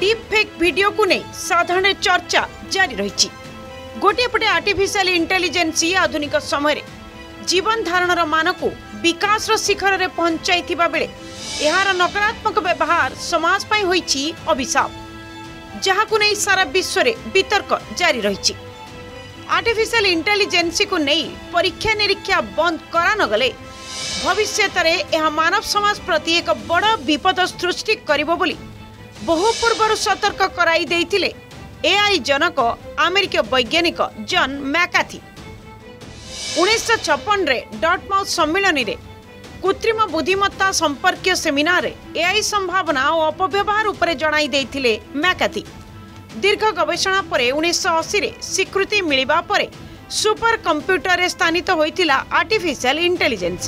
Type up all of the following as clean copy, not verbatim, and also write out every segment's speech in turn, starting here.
Deep fake video को नहीं साधारण चर्चा जारी रही। गोटे पटे आर्टिफिशियल इंटेलिजेंस आधुनिक समय जीवन धारण मान को विकास शिखर में पहुंचाई बेले यार नकारात्मक व्यवहार समाज पाई होईछि अभिशाप, जहाँ को नहीं सारा विश्व में वितर्क जारी रही। आर्टिफिशियल इंटेलिजेंस को नहीं परीक्षा निरीक्षा बंद करा न गले भविष्य में मानव समाज प्रति एक बड़ विपद सृष्टि करिबो बोली बहु पूर्व सतर्क कराई देइथिले एआई जनक अमेरिकी वैज्ञानिक जॉन मैकार्थी। 1956 रे डॉर्टमाउथ सम्मेलन रे कृत्रिम बुद्धिमत्ता संपर्कीय सेमिनार एआई संभावना और अपव्यवहार उपरे जणाई देइथिले मैकार्थी। दीर्घ गवेषणा पर 1980 रे स्वीकृति मिलिबा परे सुपर कंप्यूटर रे स्थानित होइथिला आर्टिफिशियल इंटेलिजेंस।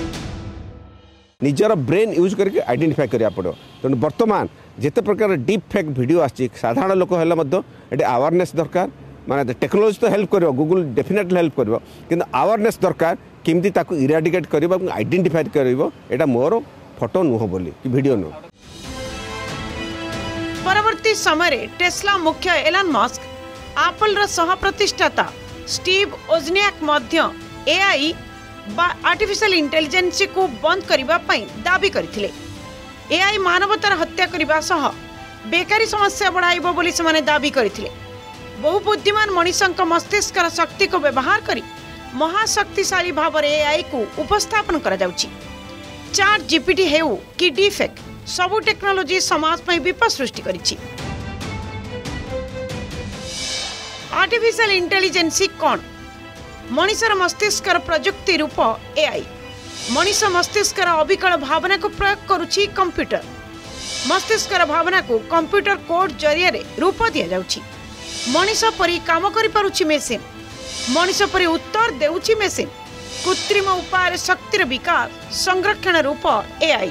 निजर ब्रेन यूज करके आइडेंटिफाई करिया पड़ो। तेणु बर्तमान जिते प्रकार डीप फेक वीडियो आछि साधारण लोक हेले मध्य एटे अवेयरनेस दरकार। माने टेक्नोलॉजी तो हेल्प करिवो, गूगल डेफिनेटली हेल्प करिवो, किंतु अवेयरनेस दरकार केमती ताकू इराडिकेट करिवो और आइडेंटिफाई करिवो। एटा मोर फोटो नुह बोली कि वीडियो नुह। परवर्ती समय टेस्ला मुख्य एलन मस्क, एप्पल रा सह प्रतिष्ठाता स्टीव ओजनियाक मध्य एआई बा आर्टिफिशियल इंटेलिजेंस को बंद करिबा पई दाबी करथिले। एआई मानवतार हत्या करिबा सह बेकारी समस्या बढ़ाइबो बोली से दाबी करथिले। बहु बुद्धिमान मनुष्यक मस्तिष्कर शक्ति को व्यवहार करी महाशक्तिशाली भाव में एआई को उपस्थापन करा जाउची। चैट जीपीटी हेउ कि डीफेक सबु टेक्नोलॉजी समाज में विपद सृष्टि करिछि। आर्टिफिशियल इंटेलिजेंस कौन? मनुष्यर मस्तिष्कर प्रजुक्ति रूप एआई। मनुष्य मस्तिष्कर अविकल भावना को प्रयोग करुछि कंप्यूटर। मस्तिष्कर भावना को कंप्यूटर कोड जरिया रूप दिया जाउछि। मनुष्य परी काम करि पारुछि मेसिन, मनुष्य परी उत्तर देउछि मेसिन। कृत्रिम उपाय शक्तिर विकास संरक्षण रूप एआई।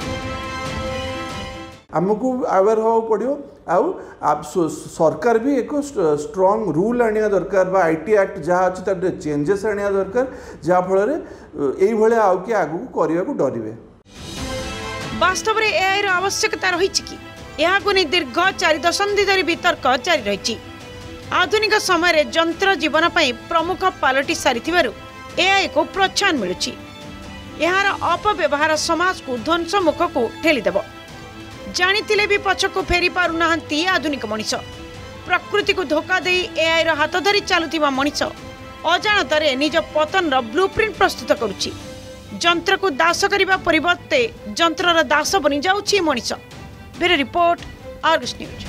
आमको अवेयर हो पड़ो आउ सरकार भी एक स्ट्रॉन्ग रूल आनिया दरकार बा आईटी एक्ट जहाँ अच्छी तार चेंजेस आनिया दरकार जहाँ फल यही भाया आउ कि आगू करने को डरवे। वास्तव में एआई रो आवश्यकता रही कि यह को दीर्घ 4 दशंधि धरी वितर्क जारी रही। आधुनिक समय जंत्र जीवन पर प्रमुख पलटि सारी एआई को प्रोत्साहन मिलुछि। यार अपव्यवहार समाज को ध्वंस मुख को ठेलीदेव। जानिथिले भी पछको फेरी पारु नाहंती आधुनिक मनीष। प्रकृति को धोखा दे एआई रो हाथ धरी चलुथिबा मनीष अजाणतारे निज पतन रो ब्लूप्रिंट प्रस्तुत करुछि। जंत्र को दास करिबा परिवर्ते जंत्रर दास बनि जाउछि Manish. Bureau report, Argus news.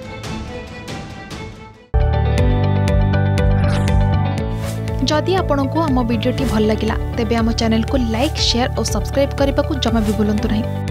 जदि आपंक आम भिडी भल लगा तेब आम चैनल को लाइक, शेयर और सब्सक्राइब करने को जमा भी भूलु नहीं।